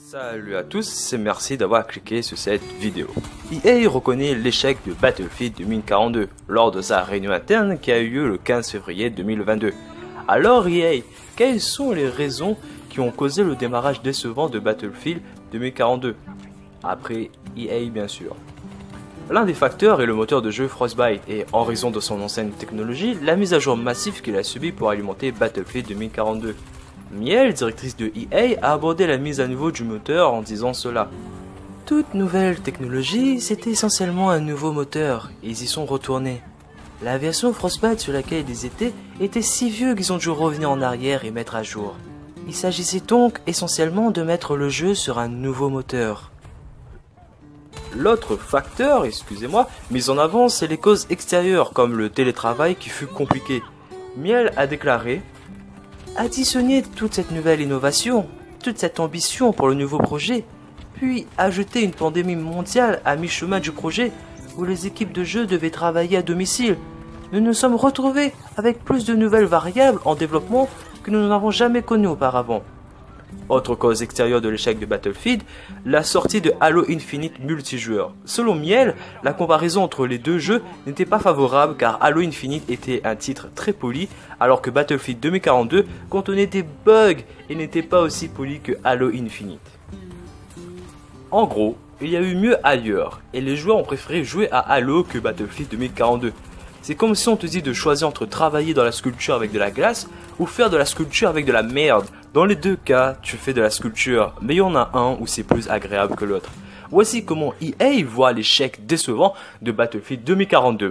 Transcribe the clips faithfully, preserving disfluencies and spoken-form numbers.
Salut à tous et merci d'avoir cliqué sur cette vidéo. E A reconnaît l'échec de Battlefield deux mille quarante-deux lors de sa réunion interne qui a eu lieu le quinze février deux mille vingt-deux. Alors E A, quelles sont les raisons qui ont causé le démarrage décevant de Battlefield deux mille quarante-deux? Après E A bien sûr. L'un des facteurs est le moteur de jeu Frostbite et en raison de son ancienne technologie, la mise à jour massive qu'il a subie pour alimenter Battlefield deux mille quarante-deux. Miel, directrice de E A, a abordé la mise à niveau du moteur en disant cela. Toute nouvelle technologie, c'était essentiellement un nouveau moteur, et ils y sont retournés. La version Frostbite sur laquelle ils étaient était si vieux qu'ils ont dû revenir en arrière et mettre à jour. Il s'agissait donc essentiellement de mettre le jeu sur un nouveau moteur. L'autre facteur, excusez-moi, mis en avant, c'est les causes extérieures comme le télétravail qui fut compliqué. Miel a déclaré: additionner toute cette nouvelle innovation, toute cette ambition pour le nouveau projet, puis ajouter une pandémie mondiale à mi-chemin du projet où les équipes de jeu devaient travailler à domicile, nous nous sommes retrouvés avec plus de nouvelles variables en développement que nous n'avons jamais connues auparavant. Autre cause extérieure de l'échec de Battlefield, la sortie de Halo Infinite multijoueur. Selon Miel, la comparaison entre les deux jeux n'était pas favorable car Halo Infinite était un titre très poli alors que Battlefield deux mille quarante-deux contenait des bugs et n'était pas aussi poli que Halo Infinite. En gros, il y a eu mieux ailleurs et les joueurs ont préféré jouer à Halo que Battlefield deux mille quarante-deux. C'est comme si on te dit de choisir entre travailler dans la sculpture avec de la glace ou faire de la sculpture avec de la merde. Dans les deux cas, tu fais de la sculpture, mais il y en a un où c'est plus agréable que l'autre. Voici comment E A voit l'échec décevant de Battlefield deux mille quarante-deux.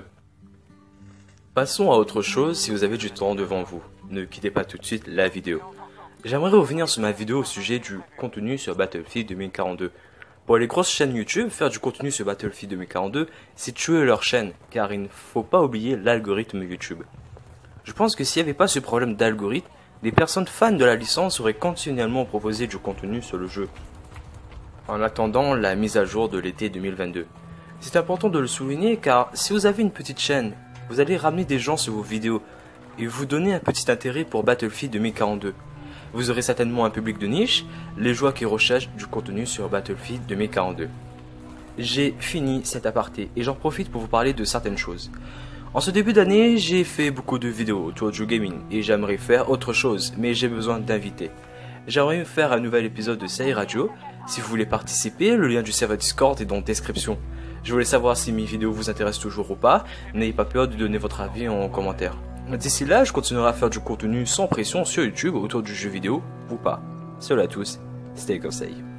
Passons à autre chose si vous avez du temps devant vous. Ne quittez pas tout de suite la vidéo. J'aimerais revenir sur ma vidéo au sujet du contenu sur Battlefield deux mille quarante-deux. Pour les grosses chaînes YouTube, faire du contenu sur Battlefield deux mille quarante-deux, c'est tuer leur chaîne, car il ne faut pas oublier l'algorithme YouTube. Je pense que s'il n'y avait pas ce problème d'algorithme, des personnes fans de la licence auraient continuellement proposé du contenu sur le jeu. En attendant la mise à jour de l'été deux mille vingt-deux. C'est important de le souligner car si vous avez une petite chaîne, vous allez ramener des gens sur vos vidéos et vous donner un petit intérêt pour Battlefield deux mille quarante-deux. Vous aurez certainement un public de niche, les joueurs qui recherchent du contenu sur Battlefield deux mille quarante-deux. J'ai fini cet aparté et j'en profite pour vous parler de certaines choses. En ce début d'année, j'ai fait beaucoup de vidéos autour du gaming et j'aimerais faire autre chose, mais j'ai besoin d'invités. J'aimerais faire un nouvel épisode de Série Radio. Si vous voulez participer, le lien du serveur Discord est dans la description. Je voulais savoir si mes vidéos vous intéressent toujours ou pas. N'ayez pas peur de donner votre avis en commentaire. D'ici là, je continuerai à faire du contenu sans pression sur YouTube autour du jeu vidéo ou pas. Salut à tous, c'était conseil.